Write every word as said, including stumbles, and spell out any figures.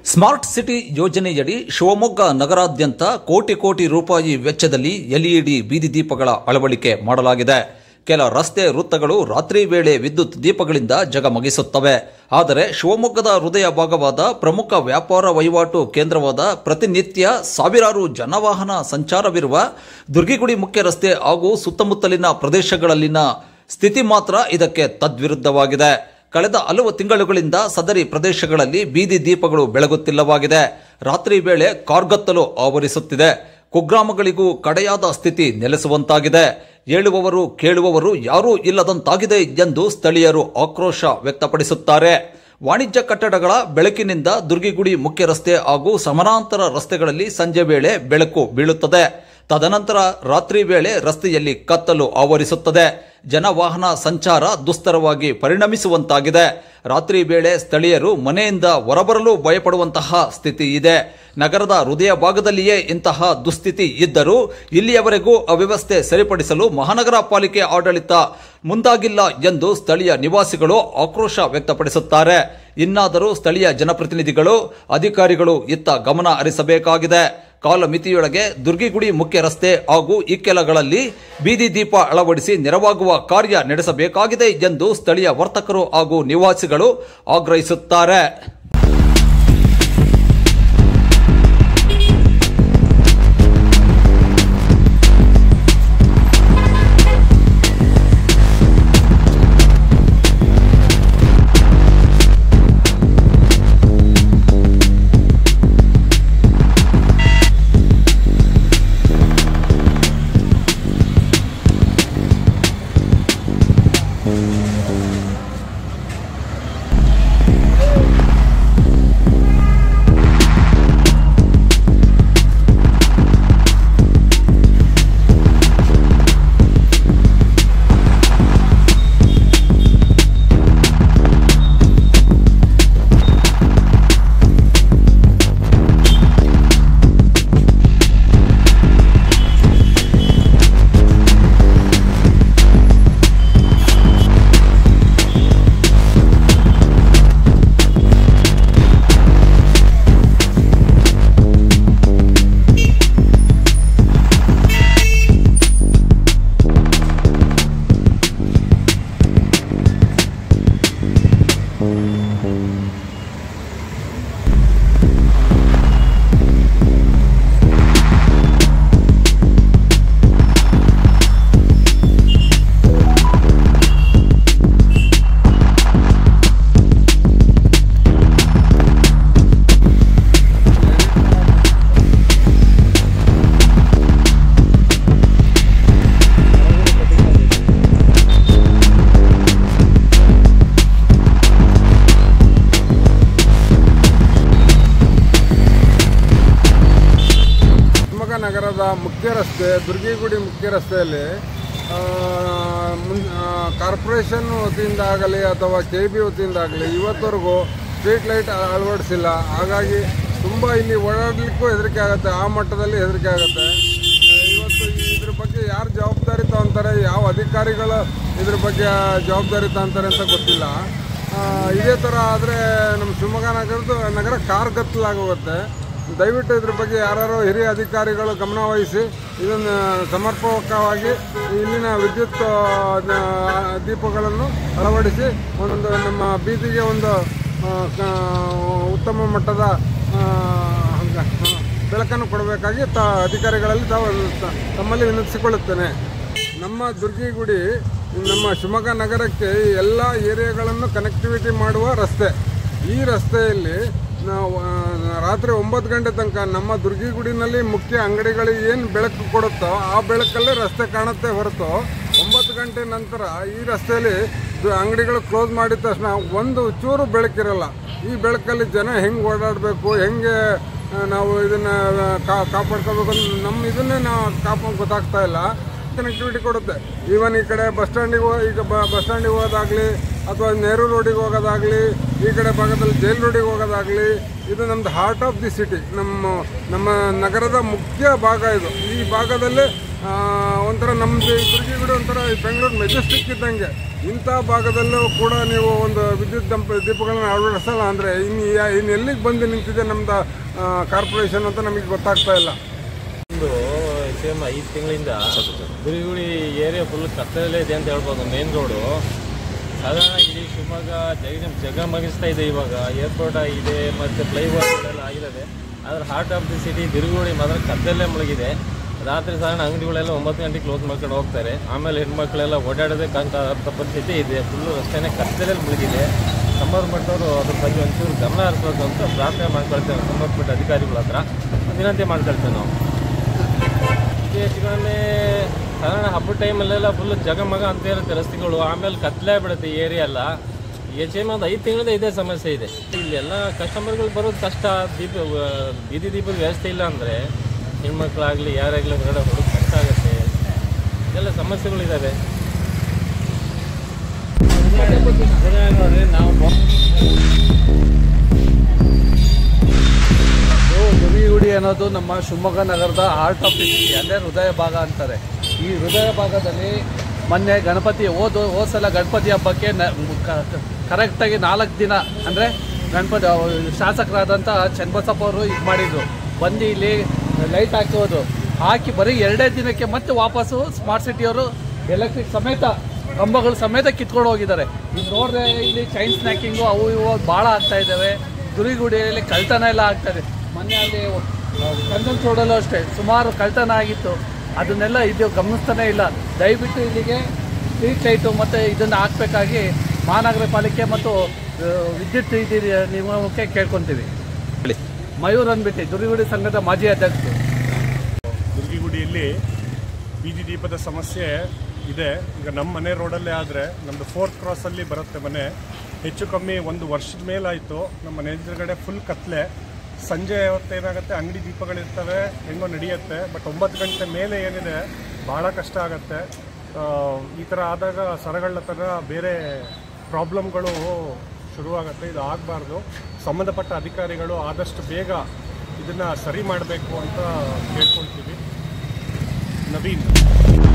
Smart city ಯೋಜನೆಯಡಿ ಶಿವಮೊಗ್ಗ ನಗರಾದ್ಯಂತ ಕೋಟಿ ಕೋಟಿ ರೂಪಾಯಿ ವೆಚ್ಚದಲ್ಲಿ ಎಲ್ಇಡಿ ಬೀದಿ ದೀಪಗಳ ಅಳವಡಿಕೆ ಮಾಡಲಾಗಿದೆ. ಕೆಲ ರಸ್ತೆ ವೃತ್ತಗಳು ರಾತ್ರಿ ವೇಳೆ ವಿದ್ಯುತ್ ದೀಪಗಳಿಂದ ಜಗಮಗಿಸುತ್ತವೆ. ಆದರೆ ಶಿವಮೊಗ್ಗದ ಹೃದಯ ಭಾಗವಾದ ಪ್ರಮುಖ ವ್ಯಾಪಾರ ವಹಿವಾಟು ಕೇಂದ್ರವಾದ ಪ್ರತಿನಿತ್ಯ ಸಾವಿರಾರು ಜನವಾಹನ ಸಂಚಾರವಿರುವ ದುರ್ಗಿಗುಡಿ ಮುಖ್ಯ ರಸ್ತೆ ಹಾಗೂ ಸುತ್ತಮುತ್ತಲಿನ ಪ್ರದೇಶಗಳಲ್ಲಿನ ಸ್ಥಿತಿ ಮಾತ್ರ ಇದಕ್ಕೆ ತದ್ವಿರುದ್ಧವಾಗಿದೆ. ಕಳೆದ ಹಲವು ತಿಂಗಳುಗಳಿಂದ ಸದರಿ ಪ್ರದೇಶಗಳಲ್ಲಿ ಬೀದಿ ದೀಪಗಳು ಬೆಳಗುತ್ತಿಲ್ಲವಾಗಿದೆ. ರಾತ್ರಿ ವೇಳೆ ಕಾರ್ಗತ್ತಲು ಆವರಿಸುತ್ತಿದೆ. ಕುಗ್ರಾಮಗಳಿಗೂ ಕಡೆಯಾದ ಸ್ಥಿತಿ ನೆಲೆಸುವಂತಾಗಿದೆ. ಹೇಳುವವರು ಕೇಳುವವರು ಯಾರೂ ಇಲ್ಲದಂತಾಗಿದೆ ಎಂದು ಸ್ಥಳೀಯರು ಆಕ್ರೋಶ ವ್ಯಕ್ತಪಡಿಸುತ್ತಾರೆ. ವಾಣಿಜ್ಯ ಕಟ್ಟಡಗಳ ಬೆಳಕಿನಿಂದ ದುರ್ಗಿಗುಡಿ ಮುಖ್ಯ ರಸ್ತೆ ಹಾಗೂ ಸಮಾನಾಂತರ ರಸ್ತೆಗಳಲ್ಲಿ ಸಂಜೆ ವೇಳೆ ಬೆಳಕು ಬೀಳುತ್ತದೆ. ತದನಂತರ ರಾತ್ರಿ ವೇಳೆ ರಸ್ತೆಯಲ್ಲಿ ಕತ್ತಲು ಆವರಿಸುತ್ತದೆ. ಜನವಾಹನ ಸಂಚಾರ ದುಸ್ತರವಾಗಿ ಪರಿಣಮಿಸುವಂತಾಗಿದೆ. ರಾತ್ರಿ ವೇಳೆ ಸ್ಥಳೀಯರು ಮನೆಯಿಂದ ಹೊರಬರಲು ಭಯಪಡುವಂತಹ ಸ್ಥಿತಿ ಇದೆ. ನಗರದ ಹೃದಯ ಭಾಗದಲ್ಲಿಯೇ ಇಂತಹ ದುಸ್ಥಿತಿ ಇದ್ದರೂ ಇಲ್ಲಿಯವರೆಗೂ ಅವ್ಯವಸ್ಥೆ ಸರಿಪಡಿಸಲು ಮಹಾನಗರ ಪಾಲಿಕೆ ಆಡಳಿತ ಮುಂದಾಗಿಲ್ಲ ಎಂದು ಸ್ಥಳೀಯ ನಿವಾಸಿಗಳು ಆಕ್ರೋಶ ವ್ಯಕ್ತಪಡಿಸುತ್ತಾರೆ. ಇನ್ನಾದರೂ ಸ್ಥಳೀಯ ಜನಪ್ರತಿನಿಧಿಗಳು ಅಧಿಕಾರಿಗಳು ಇತ್ತ ಗಮನ ಹರಿಸಬೇಕಾಗಿದೆ. ಕಾಲಮಿತಿಯೊಳಗೆ ದುರ್ಗಿಗುಡಿ ಮುಖ್ಯ ರಸ್ತೆ ಹಾಗೂ ಇಕ್ಕೆಲಗಳಲ್ಲಿ ಬೀದಿ ದೀಪ ಅಳವಡಿಸಿ ನೆರವಾಗುವ ಕಾರ್ಯ ನಡೆಸಬೇಕಾಗಿದೆ ಎಂದು ಸ್ಥಳೀಯ ವರ್ತಕರು ಹಾಗೂ ನಿವಾಸಿಗಳು ಆಗ್ರಹಿಸುತ್ತಾರೆ. ನಗರದ ಮುಖ್ಯ ರಸ್ತೆ ದುರ್ಗಿಗುಡಿ ಮುಖ್ಯ ರಸ್ತೆಯಲ್ಲಿ ಕಾರ್ಪೊರೇಷನ್ ವತಿಯಿಂದ ಆಗಲಿ ಅಥವಾ ಕೆ ಬಿ ವತಿಯಿಂದ ಆಗಲಿ ಇವತ್ತವರೆಗೂ ಸ್ಟ್ರೀಟ್ ಲೈಟ್ ಅಳವಡಿಸಿಲ್ಲ. ಹಾಗಾಗಿ ತುಂಬ ಇಲ್ಲಿ ಓಡಾಡಲಿಕ್ಕೂ ಹೆದರಿಕೆ ಆಗುತ್ತೆ, ಆ ಮಟ್ಟದಲ್ಲಿ ಹೆದರಿಕೆ ಆಗುತ್ತೆ. ಇವತ್ತು ಇದ್ರ ಬಗ್ಗೆ ಯಾರು ಜವಾಬ್ದಾರಿ ತಗೊಂತಾರೆ, ಯಾವ ಅಧಿಕಾರಿಗಳು ಇದ್ರ ಬಗ್ಗೆ ಜವಾಬ್ದಾರಿ ತಗೊಂತಾರೆ ಅಂತ ಗೊತ್ತಿಲ್ಲ. ಇದೇ ಥರ ಆದರೆ ನಮ್ಮ ಶಿವಮೊಗ್ಗ ನಗರದ ನಗರ ಕಾರ್ಗತ್ತಲಾಗೋಗುತ್ತೆ. ದಯವಿಟ್ಟು ಇದ್ರ ಬಗ್ಗೆ ಯಾರು ಹಿರಿಯ ಅಧಿಕಾರಿಗಳು ಗಮನ ವಹಿಸಿ ಇದನ್ನು ಸಮರ್ಪಕವಾಗಿ ಇಲ್ಲಿನ ವಿದ್ಯುತ್ ದೀಪಗಳನ್ನು ಅಳವಡಿಸಿ ಒಂದು ನಮ್ಮ ಬೀದಿಗೆ ಒಂದು ಉತ್ತಮ ಮಟ್ಟದ ಬೆಳಕನ್ನು ಕೊಡಬೇಕಾಗಿ ತ ಅಧಿಕಾರಿಗಳಲ್ಲಿ ತಾವು ತಮ್ಮಲ್ಲಿ ವಿನಂತಿಸಿಕೊಳ್ಳುತ್ತೇನೆ. ನಮ್ಮ ದುರ್ಗಿಗುಡಿ ನಮ್ಮ ಶಿವಮೊಗ್ಗ ನಗರಕ್ಕೆ ಎಲ್ಲ ಏರಿಯಾಗಳನ್ನು ಕನೆಕ್ಟಿವಿಟಿ ಮಾಡುವ ರಸ್ತೆ. ಈ ರಸ್ತೆಯಲ್ಲಿ ನಾವು ರಾತ್ರಿ ಒಂಬತ್ತು ಗಂಟೆ ತನಕ ನಮ್ಮ ದುರ್ಗಿಗುಡಿನಲ್ಲಿ ಮುಖ್ಯ ಅಂಗಡಿಗಳಿಗೆ ಏನು ಬೆಳಕು ಕೊಡುತ್ತೋ ಆ ಬೆಳಕಲ್ಲೇ ರಸ್ತೆ ಕಾಣುತ್ತೆ ಹೊರತು ಒಂಬತ್ತು ಗಂಟೆ ನಂತರ ಈ ರಸ್ತೆಯಲ್ಲಿ ಅಂಗಡಿಗಳು ಕ್ಲೋಸ್ ಮಾಡಿದ ತಕ್ಷಣ ಒಂದು ಚೂರು ಬೆಳಕಿರಲ್ಲ. ಈ ಬೆಳಕಲ್ಲಿ ಜನ ಹೆಂಗೆ ಓಡಾಡಬೇಕು, ಹೆಂಗೆ ನಾವು ಇದನ್ನು ಕಾಪಾಡ್ಕೋಬೇಕು ನಮ್ಮ ಇದನ್ನೇ ನಾವು ಕಾಪಾಡ್ ಗೊತ್ತಾಗ್ತಾ ಇಲ್ಲ. ಕನೆಕ್ಟಿವಿಟಿ ಕೊಡುತ್ತೆ. ಈವನ್ ಈ ಕಡೆ ಬಸ್ ಸ್ಟ್ಯಾಂಡಿಗೆ ಈಗ ಬಸ್ ಸ್ಟ್ಯಾಂಡಿಗೆ ಹೋದಾಗಲಿ ಅಥವಾ ನೆಹರು ರೋಡಿಗೆ ಹೋಗೋದಾಗಲಿ, ಈ ಕಡೆ ಭಾಗದಲ್ಲಿ ಜೈಲ್ ರೋಡಿಗೆ ಹೋಗೋದಾಗಲಿ, ಇದು ನಮ್ಮದು ಹಾರ್ಟ್ ಆಫ್ ದಿ ಸಿಟಿ, ನಮ್ಮ ನಮ್ಮ ನಗರದ ಮುಖ್ಯ ಭಾಗ ಇದು. ಈ ಭಾಗದಲ್ಲಿ ಒಂಥರ ನಮ್ಮದು ದುರ್ಗಿಗುಡಿ ಒಂಥರ ಬೆಂಗಳೂರು ಮೆಜೆಸ್ಟಿಕ್ ಇದ್ದಂಗೆ. ಇಂಥ ಭಾಗದಲ್ಲೂ ಕೂಡ ನೀವು ಒಂದು ವಿದ್ಯುತ್ ದಂಪ ದೀಪಗಳನ್ನು ಅಳವಡಿಸಲ್ಲ ಅಂದರೆ ಇನ್ನು ಇನ್ನು ಎಲ್ಲಿಗೆ ಬಂದು ನಿಂತಿದೆ ನಮ್ಮದು ಕಾರ್ಪೊರೇಷನ್ ಅಂತ ನಮಗೆ ಗೊತ್ತಾಗ್ತಾ ಇಲ್ಲ. ಒಂದು ಸೇಮ್ ಐದು ತಿಂಗಳಿಂದ ದುರ್ಗಿಗುಡಿ ಏರಿಯಾ ಫುಲ್ ಕತ್ತಲಲ್ಲೇ ಇದೆ ಅಂತ ಹೇಳ್ಬೋದು. ಮೇನ್ ರೋಡು ಸಾಧಾರಣ ಇಡೀ ಶಿವಮೊಗ್ಗ ಜಗ ಜಗಮಗಿಸ್ತಾ ಇದೆ. ಇವಾಗ ಏರ್ಪೋರ್ಟ್ ಆಗಿದೆ ಮತ್ತು ಫ್ಲೈಓವರ್ಗಳೆಲ್ಲ ಆಗಿದ್ದಾವೆ. ಆದರೆ heart of the city Durgigudi ಮಾತ್ರ ಕತ್ತಲಲ್ಲೇ ಮುಳುಗಿದೆ. ರಾತ್ರಿ ಸಾಧಾರಣ ಅಂಗಡಿಗಳೆಲ್ಲ ಒಂಬತ್ತು ಗಂಟೆಗೆ ಕ್ಲೋಸ್ ಮಾಡ್ಕೊಂಡು ಹೋಗ್ತಾರೆ. ಆಮೇಲೆ ಹೆಣ್ಮಕ್ಳೆಲ್ಲ ಓಡಾಡೋದೇ ಕಾಂತ ಪರಿಸ್ಥಿತಿ ಇದೆ. ಫುಲ್ಲು ರಸ್ತೆನೇ ಕತ್ತಲಲ್ಲಿ ಮುಳುಗಿದೆ. ಸಂಬಂಧಪಟ್ಟವರು ಅದ್ರ ಬಗ್ಗೆ ಒಂಚೂರು ಗಮನ ಹರಿಸಬೇಕು ಅಂತ ಪ್ರಾರ್ಥನೆ ಮಾಡ್ಕೊಳ್ತೇವೆ ಸಂಬಂಧಪಟ್ಟ ಅಧಿಕಾರಿಗಳ ಹತ್ರ ವಿನಂತಿ ಮಾಡ್ಕೊಳ್ತೇವೆ ನಾವು. ಹೆಚ್ಚು ಕಡಿಮೆ ಸಾಧಾರಣ ಹಬ್ಬದ ಟೈಮಲ್ಲೆಲ್ಲ ಫುಲ್ ಜಗಮಗ ಅಂತ ಇರುತ್ತೆ ರಸ್ತೆಗಳು. ಆಮೇಲೆ ಕತ್ತಲೇ ಬಿಡುತ್ತೆ ಈ ಏರಿಯಾ ಎಲ್ಲ. ಹೆಚ್ಚು ಕಡಿಮೆ ಒಂದು ಐದು ತಿಂಗಳಿಂದ ಇದೇ ಸಮಸ್ಯೆ ಇದೆ. ಇಲ್ಲೆಲ್ಲ ಕಸ್ಟಮರ್ಗಳು ಬರೋದು ಕಷ್ಟ. ದೀಪ ಬೀದಿ ದೀಪದ ವ್ಯವಸ್ಥೆ ಇಲ್ಲ ಅಂದರೆ ಹೆಣ್ಮಕ್ಳಾಗಲಿ ಯಾರಾಗಲಿ ಹೊರಗಡೆ ಬರೋದು ಕಷ್ಟ ಆಗುತ್ತೆ. ಇದೆಲ್ಲ ಸಮಸ್ಯೆಗಳಿದ್ದಾವೆ. ನೋಡ್ರಿ ನಾವು ದುರ್ಗಿಗುಡಿ ಅನ್ನೋದು ನಮ್ಮ ಶಿವಮೊಗ್ಗ ನಗರದ ಹಾರ್ಟ್ ಆಫ್ ದಿ ಸಿಟಿ, ಅಂದರೆ ಹೃದಯ ಭಾಗ ಅಂತಾರೆ. ಈ ಹೃದಯ ಭಾಗದಲ್ಲಿ ಮೊನ್ನೆ ಗಣಪತಿ ಹೋದ ಹೋದ ಸಲ ಗಣಪತಿ ಹಬ್ಬಕ್ಕೆ ನ ಕರೆಕ್ಟಾಗಿ ನಾಲ್ಕು ದಿನ ಅಂದರೆ ಗಣಪತಿ ಶಾಸಕರಾದಂಥ ಚನ್ನಬಸಪ್ಪ ಅವರು ಇದು ಮಾಡಿದರು. ಬಂದು ಇಲ್ಲಿ ಲೈಟ್ ಹಾಕೋದು ಹಾಕಿ ಬರೀ ಎರಡೇ ದಿನಕ್ಕೆ ಮತ್ತೆ ವಾಪಸ್ಸು ಸ್ಮಾರ್ಟ್ ಸಿಟಿಯವರು ಎಲೆಕ್ಟ್ರಿಕ್ ಸಮೇತ ಕಂಬಗಳು ಸಮೇತ ಕಿತ್ಕೊಂಡು ಹೋಗಿದ್ದಾರೆ. ಇದು ನೋಡಿದ್ರೆ ಇಲ್ಲಿ ಚೈನ್ ಸ್ನ್ಯಾಕಿಂಗು ಅವು ಇವು ಭಾಳ ಆಗ್ತಾ ಇದ್ದಾವೆ. ದುರ್ಗಿಗುಡಿಯಲ್ಲಿ ಕಳ್ತನ ಎಲ್ಲ ಆಗ್ತಾಯಿದೆ. ಮೊನ್ನೆ ಅಲ್ಲಿ ಕಂದನ್ ಚೋಡಲ್ಲೂ ಅಷ್ಟೇ ಸುಮಾರು ಕಳ್ತನ ಆಗಿತ್ತು. ಅದನ್ನೆಲ್ಲ ಇದು ಗಮನಿಸ್ತಾನೇ ಇಲ್ಲ. ದಯವಿಟ್ಟು ಇಲ್ಲಿಗೆ ಸ್ಟ್ರೀಟ್ ಲೈಟು ಮತ್ತು ಇದನ್ನು ಹಾಕಬೇಕಾಗಿ ಮಹಾನಗರ ಪಾಲಿಕೆ ಮತ್ತು ವಿದ್ಯುತ್ ಇದು ನಿಗಮಕ್ಕೆ ಕೇಳ್ಕೊತೀವಿ. ಮಯೂರ್ ಅಂದ್ಬಿಟ್ಟು ದುರ್ಗಿಗುಡಿ ಸಂಘದ ಮಾಜಿ ಅಧ್ಯಕ್ಷರು. ದುರ್ಗಿಗುಡಿಯಲ್ಲಿ ಬೀದಿ ದೀಪದ ಸಮಸ್ಯೆ ಇದೆ. ಈಗ ನಮ್ಮ ಮನೆ ರೋಡಲ್ಲೇ ಆದರೆ ನಮ್ಮದು ಫೋರ್ತ್ ಕ್ರಾಸಲ್ಲಿ ಬರುತ್ತೆ ಮನೆ. ಹೆಚ್ಚು ಕಮ್ಮಿ ಒಂದು ವರ್ಷದ ಮೇಲಾಯಿತು ನಮ್ಮ ಮನೆ ಎದುರುಗಡೆ ಫುಲ್ ಕತ್ಲೆ. ಸಂಜೆ ಹೊತ್ತೇನಾಗುತ್ತೆ ಅಂಗಡಿ ದೀಪಗಳಿರ್ತವೆ, ಹೆಂಗೋ ನಡೆಯುತ್ತೆ. ಬಟ್ ಒಂಬತ್ತು ಗಂಟೆ ಮೇಲೆ ಏನಿದೆ ಭಾಳ ಕಷ್ಟ ಆಗುತ್ತೆ. ಈ ಥರ ಆದಾಗ ಸರಗಳ ಥರ ಬೇರೆ ಪ್ರಾಬ್ಲಮ್ಗಳು ಶುರುವಾಗುತ್ತೆ. ಇದು ಆಗಬಾರ್ದು. ಸಂಬಂಧಪಟ್ಟ ಅಧಿಕಾರಿಗಳು ಆದಷ್ಟು ಬೇಗ ಇದನ್ನು ಸರಿ ಮಾಡಬೇಕು ಅಂತ ಕೇಳ್ಕೊಳ್ತೀವಿ. ನವೀನ್.